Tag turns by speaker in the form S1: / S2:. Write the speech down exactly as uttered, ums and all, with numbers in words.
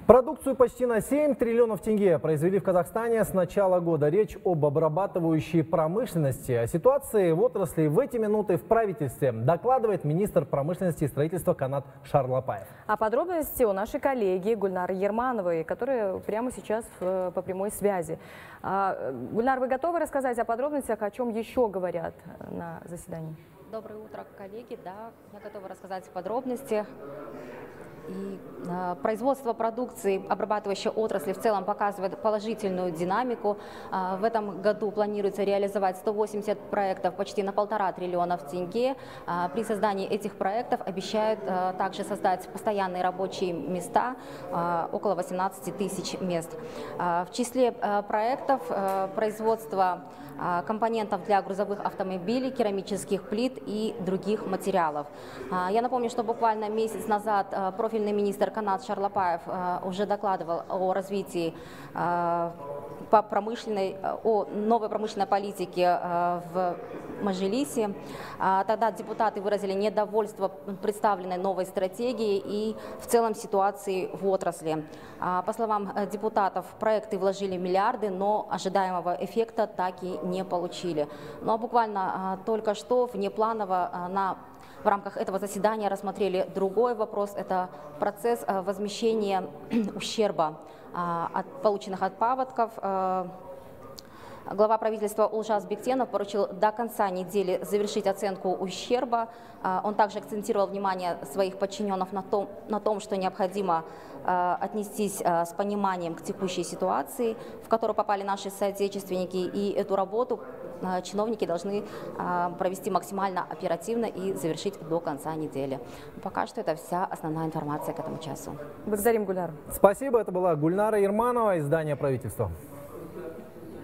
S1: Продукцию почти на семь триллионов тенге произвели в Казахстане с начала года. Речь об обрабатывающей промышленности. О ситуации в отрасли в эти минуты в правительстве докладывает министр промышленности и строительства Канат Шарлапаев.
S2: А подробности у нашей коллеги Гульнары Ермановой, которая прямо сейчас в, по прямой связи. А, Гульнар, вы готовы рассказать о подробностях, о чем еще говорят на заседании?
S3: Доброе утро, коллеги. Да, я готова рассказать подробности. И э, производство продукции обрабатывающей отрасли в целом показывает положительную динамику. Э, в этом году планируется реализовать сто восемьдесят проектов почти на полтора триллионов тенге. Э, при создании этих проектов обещают э, также создать постоянные рабочие места, э, около восемнадцати тысяч мест. Э, в числе э, проектов э, производство э, компонентов для грузовых автомобилей, керамических плит и других материалов. Э, я напомню, что буквально месяц назад э, профиль министр Канат Шарлапаев э, уже докладывал о развитии э, по промышленной, о новой промышленной политике э, в Мажилисе. Э, тогда депутаты выразили недовольство представленной новой стратегией и в целом ситуации в отрасли. Э, по словам депутатов, проекты вложили миллиарды, но ожидаемого эффекта так и не получили. Ну а буквально э, только что внепланово э, на В рамках этого заседания рассмотрели другой вопрос. Это процесс возмещения ущерба от полученных от паводков. Глава правительства Улжас Бектенов поручил до конца недели завершить оценку ущерба. Он также акцентировал внимание своих подчиненных на том, на том, что необходимо отнестись с пониманием к текущей ситуации, в которую попали наши соотечественники, и эту работу чиновники должны провести максимально оперативно и завершить до конца недели. Пока что это вся основная информация к этому часу.
S2: Благодарим, Гульнара.
S1: Спасибо. Это была Гульнара Ерманова, издание «Правительство».